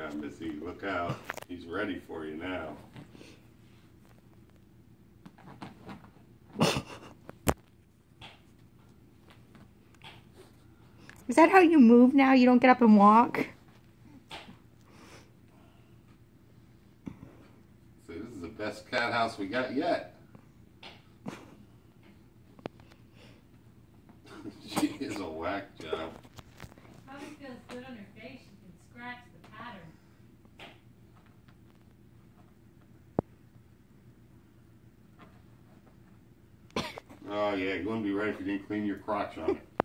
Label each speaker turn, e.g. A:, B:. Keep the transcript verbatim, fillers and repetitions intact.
A: Yeah, Missy, look out. He's ready for you now.
B: Is that how you move now? You don't get up and walk?
A: So this is the best cat house we got yet. She is a whack job.
C: Probably feels good on her face. You can scratch the pattern.
A: Oh yeah, you wouldn't be ready if you didn't clean your crotch on it.